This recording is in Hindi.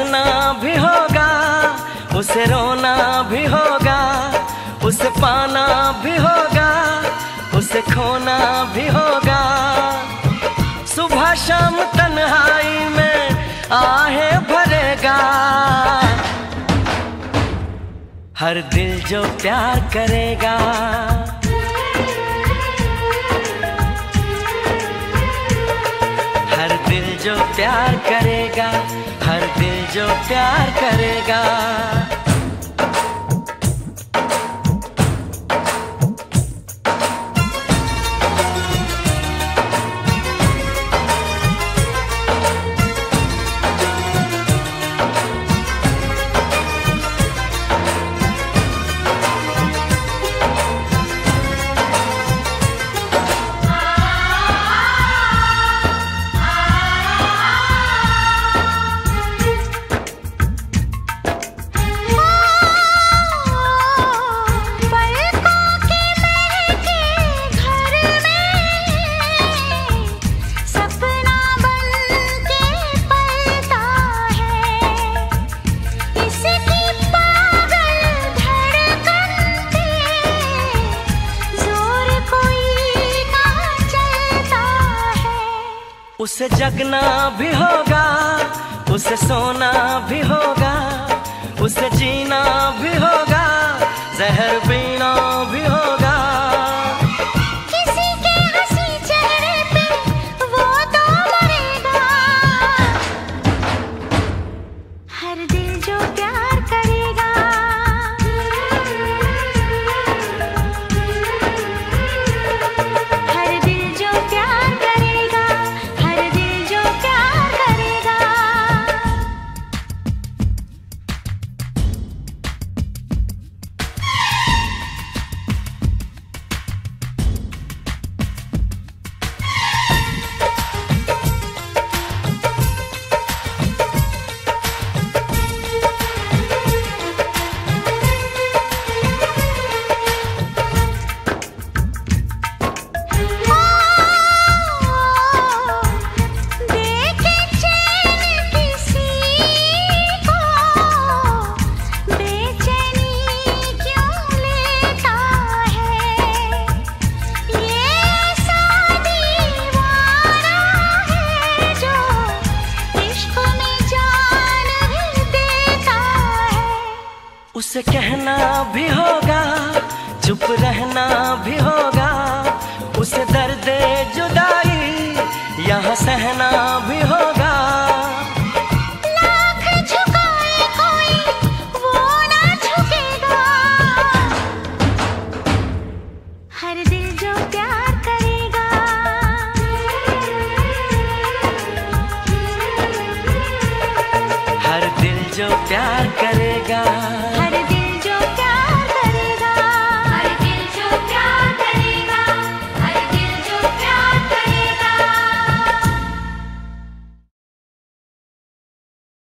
हंसना भी होगा, उसे रोना भी होगा, उसे पाना भी होगा, उसे खोना भी होगा। सुबह शाम तन्हाई में आहें भरेगा, हर दिल जो प्यार करेगा। हर दिल जो प्यार करेगा, हर दिल जो प्यार करेगा। उसे जगना भी होगा, उसे सोना भी होगा, उसे जीना भी होगा, जहर पीना भी होगा। किसी के हंसी चेहरे पे वो तो मरेगा, हर दिल जो प्यार करेगा। हर दिल जो प्यार करेगा, हर दिल जो प्यार करेगा। उसे कहना भी होगा, चुप रहना भी होगा, उसे दर्द जुदाई यहाँ सहना भी होगा। लाख झुकाए कोई वो ना झुकेगा, हर दिल जो प्यार करेगा। हर दिल जो प्यार करेगा।